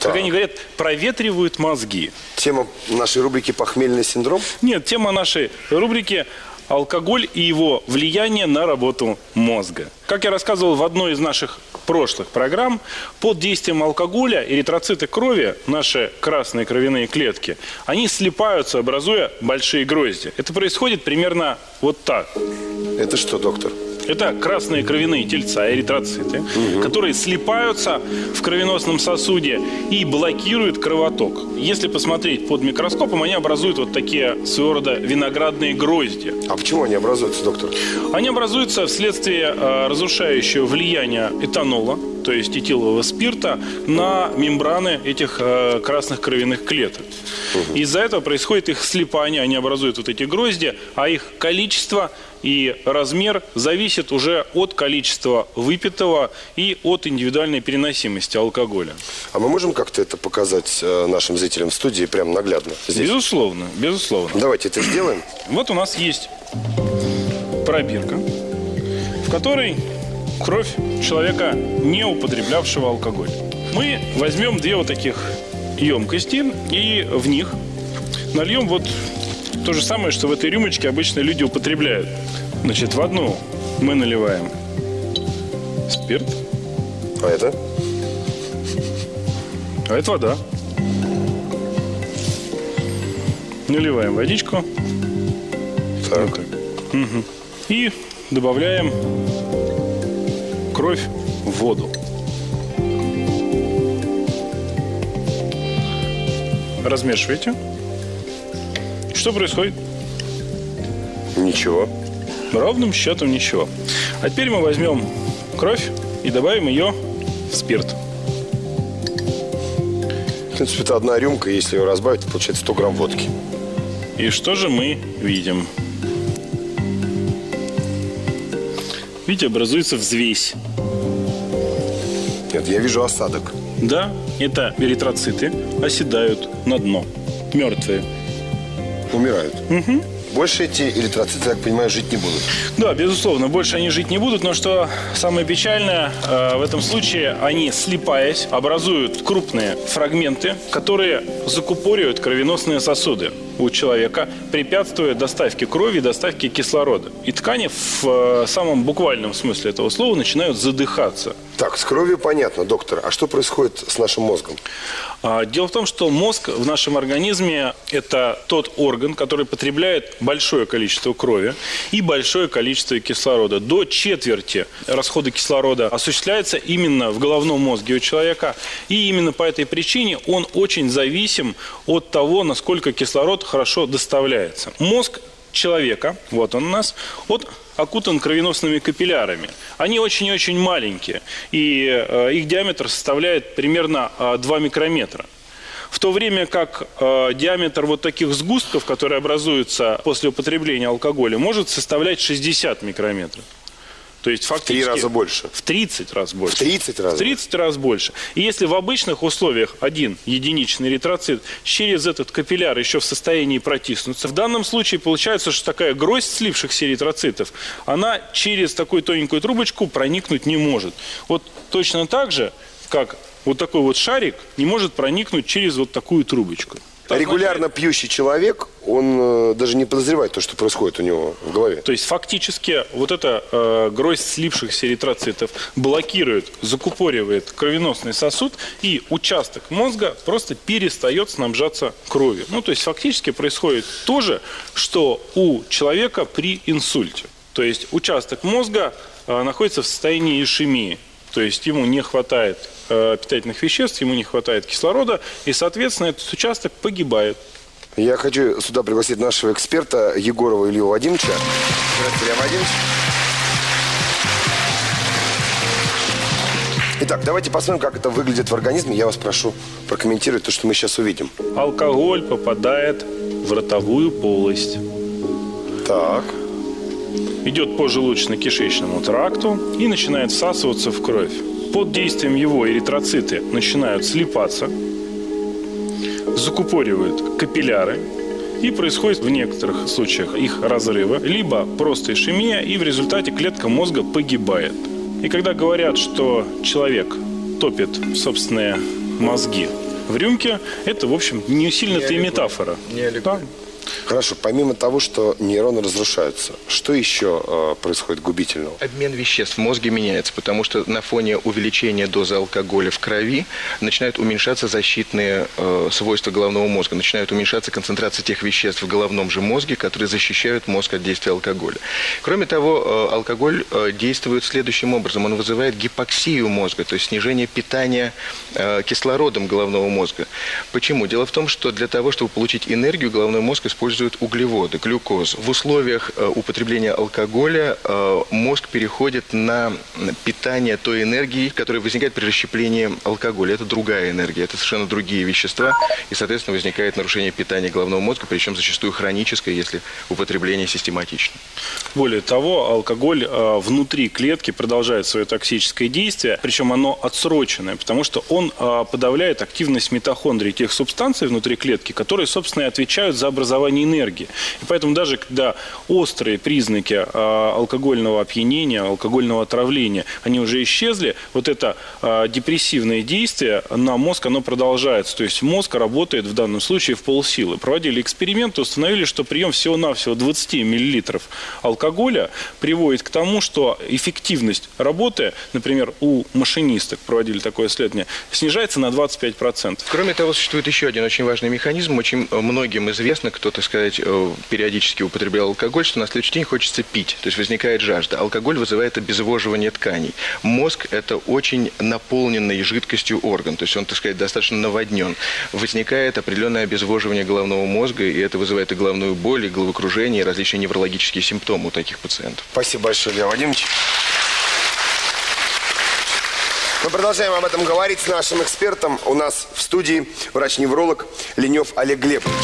как они говорят, проветривают мозги. Тема нашей рубрики «Похмельный синдром»? Нет, тема нашей рубрики «Алкоголь и его влияние на работу мозга». Как я рассказывал в одной из наших прошлых программ, под действием алкоголя эритроциты крови, наши красные кровяные клетки, они слипаются, образуя большие грозди. Это происходит примерно вот так. Это что, доктор? Это красные кровяные тельца, эритроциты, которые слипаются в кровеносном сосуде и блокируют кровоток. Если посмотреть под микроскопом, они образуют вот такие своего рода виноградные грозди. А почему они образуются, доктор? Они образуются вследствие разрушающего влияния этанола, то есть этилового спирта, на мембраны этих красных кровяных клеток. Из-за этого происходит их слипание, они образуют вот эти грозди, а их количество и размер зависит уже от количества выпитого и от индивидуальной переносимости алкоголя. А мы можем как-то это показать нашим зрителям в студии прям наглядно? Здесь? Безусловно, безусловно. Давайте это сделаем. Вот у нас есть пробирка, в которой кровь человека, не употреблявшего алкоголь. Мы возьмем две вот таких емкости и в них нальем вот то же самое, что в этой рюмочке обычно люди употребляют. Значит, в одну мы наливаем спирт. А это? А это вода. Наливаем водичку. Так. Вот так. И добавляем кровь в воду. Размешиваете. Что происходит? Ничего. Ровным счетом ничего. А теперь мы возьмем кровь и добавим ее в спирт. В принципе, это одна рюмка, если ее разбавить, получается 100 грамм водки. И что же мы видим? Видите, образуется взвесь. Нет, я вижу осадок. Да, это эритроциты оседают на дно. Мертвые. Умирают. Больше эти эритроциты, я так понимаю, жить не будут. Да, безусловно, больше они жить не будут, но что самое печальное, в этом случае они, слипаясь, образуют крупные фрагменты, которые закупоривают кровеносные сосуды у человека, препятствуя доставке крови и доставке кислорода. И ткани в самом буквальном смысле этого слова начинают задыхаться. Так, с кровью понятно, доктор. А что происходит с нашим мозгом? Дело в том, что мозг в нашем организме – это тот орган, который потребляет большое количество крови и большое количество кислорода. До четверти расхода кислорода осуществляется именно в головном мозге у человека. И именно по этой причине он очень зависим от того, насколько кислород хорошо доставляется. Мозг человека, вот он у нас, окутан кровеносными капиллярами. Они очень-очень маленькие, и их диаметр составляет примерно 2 микрометра. В то время как диаметр вот таких сгустков, которые образуются после употребления алкоголя, может составлять 60 микрометров. То есть фактически... В 3 раза больше. В 30 раз больше. В 30 раз? В 30 раз больше. И если в обычных условиях один единичный эритроцит через этот капилляр еще в состоянии протиснуться, в данном случае получается, что такая гроздь слившихся эритроцитов, она через такую тоненькую трубочку проникнуть не может. Вот точно так же, как вот такой вот шарик не может проникнуть через вот такую трубочку. Регулярно пьющий человек, он даже не подозревает то, что происходит у него в голове. То есть фактически вот эта гроздь слившихся эритроцитов блокирует, закупоривает кровеносный сосуд, и участок мозга просто перестает снабжаться кровью. Ну, то есть фактически происходит то же, что у человека при инсульте. То есть участок мозга находится в состоянии ишемии. То есть ему не хватает питательных веществ, ему не хватает кислорода, и, соответственно, этот участок погибает. Я хочу сюда пригласить нашего эксперта Егорова Илью Вадимовича. Здравствуйте, Илья Вадимович. Итак, давайте посмотрим, как это выглядит в организме. Я вас прошу прокомментировать то, что мы сейчас увидим. Алкоголь попадает в ротовую полость. Так. Идет по желудочно-кишечному тракту и начинает всасываться в кровь. Под действием его эритроциты начинают слипаться, закупоривают капилляры, и происходит в некоторых случаях их разрыва, либо просто ишемия, и в результате клетка мозга погибает. И когда говорят, что человек топит собственные мозги в рюмке, это, в общем, не сильно-то и метафора. Да. Хорошо, помимо того, что нейроны разрушаются, что еще происходит губительного? Обмен веществ в мозге меняется, потому что на фоне увеличения дозы алкоголя в крови начинают уменьшаться защитные свойства головного мозга, начинают уменьшаться концентрация тех веществ в головном же мозге, которые защищают мозг от действия алкоголя. Кроме того, алкоголь действует следующим образом. Он вызывает гипоксию мозга, то есть снижение питания кислородом головного мозга. Почему? Дело в том, что для того, чтобы получить энергию, головной мозг использует углеводы, глюкозу. В условиях употребления алкоголя мозг переходит на питание той энергии, которая возникает при расщеплении алкоголя. Это другая энергия, это совершенно другие вещества, и, соответственно, возникает нарушение питания головного мозга, причем зачастую хроническое, если употребление систематично. Более того, алкоголь внутри клетки продолжает свое токсическое действие, причем оно отсроченное, потому что он подавляет активность митохондрий, тех субстанций внутри клетки, которые, собственно, и отвечают за образование энергии. И поэтому даже когда острые признаки алкогольного опьянения, алкогольного отравления, они уже исчезли, вот это депрессивное действие на мозг, оно продолжается. То есть мозг работает в данном случае в полсилы. Проводили эксперименты, установили, что прием всего-навсего 20 мл алкоголя приводит к тому, что эффективность работы, например, у машинисток, проводили такое исследование, снижается на 25%. Кроме того, существует еще один очень важный механизм. Очень многим известно, кто, так сказать, периодически употреблял алкоголь, что на следующий день хочется пить, то есть возникает жажда. Алкоголь вызывает обезвоживание тканей. Мозг – это очень наполненный жидкостью орган, то есть он, так сказать, достаточно наводнен. Возникает определенное обезвоживание головного мозга, и это вызывает и головную боль, и головокружение, и различные неврологические симптомы у таких пациентов. Спасибо большое, Илья Вадимович. Мы продолжаем об этом говорить с нашим экспертом. У нас в студии врач-невролог Ленев Олег Глебович.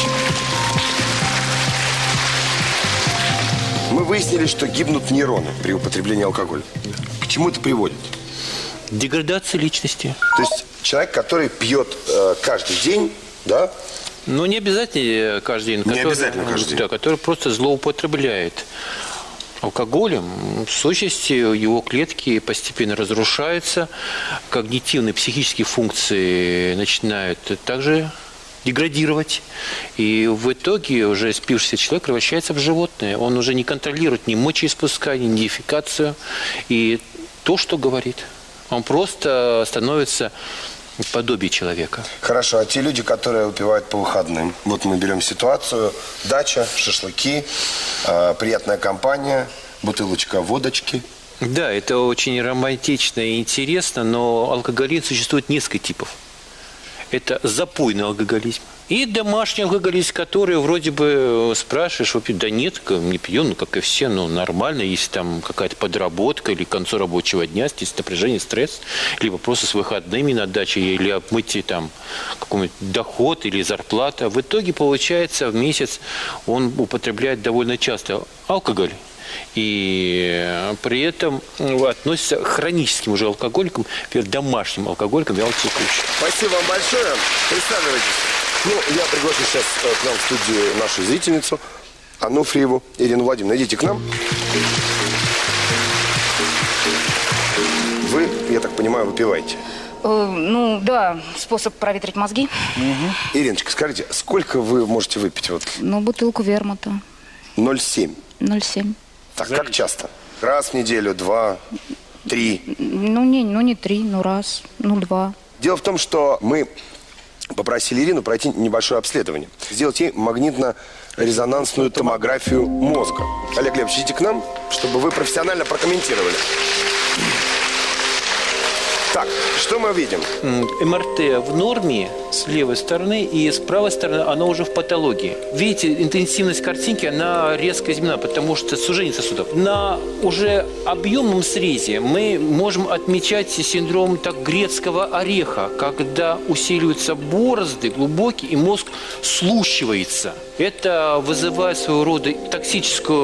Мы выяснили, что гибнут нейроны при употреблении алкоголя. К чему это приводит? Деградация личности. То есть человек, который пьет каждый день, да? Ну, не обязательно каждый день. Не обязательно каждый день. Да, который просто злоупотребляет алкоголем. В сущности, его клетки постепенно разрушаются, когнитивные, психические функции начинают также деградировать. И в итоге уже спившийся человек превращается в животное. Он уже не контролирует ни мочеиспускание, ни дефекацию. И то, что говорит. Он просто становится подобие человека. Хорошо, а те люди, которые выпивают по выходным? Вот мы берем ситуацию. Дача, шашлыки, приятная компания, бутылочка водочки. Да, это очень романтично и интересно, но алкоголизм существует несколько типов. Это запойный алкоголизм. И домашний алкоголизм, который вроде бы спрашиваешь, да нет, не пью, ну как и все, ну нормально, если там какая-то подработка или к концу рабочего дня, есть напряжение, стресс, либо просто с выходными на даче или обмытие там какой-нибудь доход или зарплата. В итоге получается в месяц он употребляет довольно часто алкоголь. И при этом относится к хроническим уже алкоголикам, домашним алкоголикам, я вот текущим. Спасибо вам большое. Присаживайтесь. Ну, я приглашу сейчас к нам в студию нашу зрительницу Ануфриеву Ирину Владимировну. Идите к нам. Вы, я так понимаю, выпиваете? Ну, да, способ проветрить мозги. Угу. Ириночка, скажите, сколько вы можете выпить? Вот? Ну, бутылку вермута. 0,7? 0,7. Так, как часто? Раз в неделю, 2, 3? Ну, не 3, ну раз, ну 2. Дело в том, что мы попросили Ирину пройти небольшое обследование. Сделать ей магнитно-резонансную томографию мозга. Олег Глебович, идите к нам, чтобы вы профессионально прокомментировали. Так, что мы видим? МРТ в норме с левой стороны, и с правой стороны оно уже в патологии. Видите, интенсивность картинки, она резко изменена, потому что сужение сосудов. На уже объемном срезе мы можем отмечать синдром грецкого ореха, когда усиливаются борозды глубокие, и мозг слущивается. Это вызывает своего рода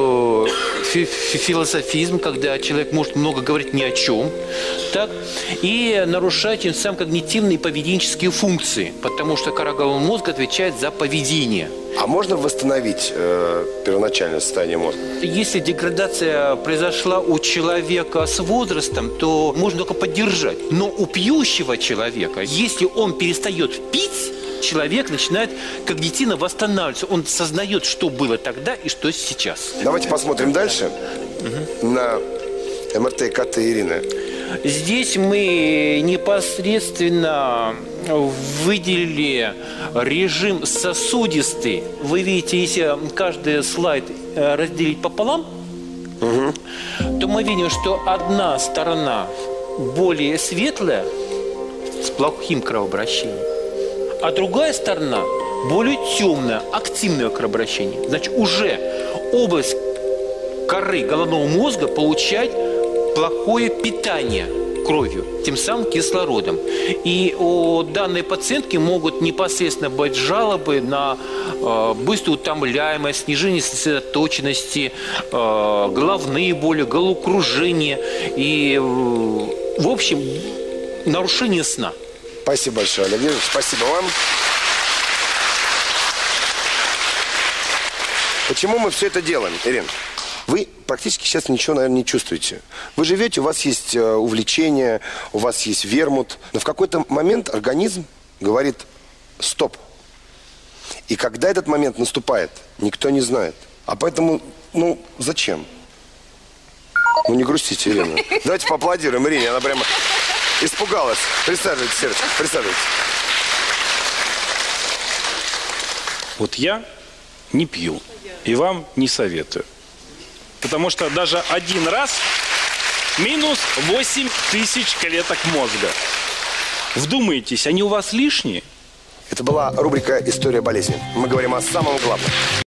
токсическую философизм, когда человек может много говорить ни о чем. Так? И и нарушать тем самым когнитивные и поведенческие функции, потому что кора головного мозга отвечает за поведение. А можно восстановить первоначальное состояние мозга? Если деградация произошла у человека с возрастом, то можно только поддержать. Но у пьющего человека, если он перестает пить, человек начинает когнитивно восстанавливаться. Он сознает, что было тогда и что сейчас. Давайте посмотрим дальше на МРТ и КТ Ирины. Здесь мы непосредственно выделили режим сосудистый. Вы видите, если каждый слайд разделить пополам, то мы видим, что одна сторона более светлая, с плохим кровообращением, а другая сторона более темная, активное кровообращение. Значит, уже область коры головного мозга получает плохое питание кровью, тем самым кислородом. И у данной пациентки могут непосредственно быть жалобы на быструю утомляемость, снижение сосредоточенности, головные боли, головокружение и, в общем, нарушение сна. Спасибо большое, Олег Юрьевич. Спасибо вам. Почему мы все это делаем, Ирина? Вы практически сейчас ничего, наверное, не чувствуете. Вы живете, у вас есть увлечение, у вас есть вермут. Но в какой-то момент организм говорит «стоп». И когда этот момент наступает, никто не знает. А поэтому, зачем? Не грустите, Ирина. Давайте поаплодируем Ирине, она прямо испугалась. Присаживайтесь, Сережка, присаживайтесь. Вот я не пью и вам не советую. Потому что даже один раз минус 8000 клеток мозга. Вдумайтесь, они у вас лишние? Это была рубрика «История болезни». Мы говорим о самом главном.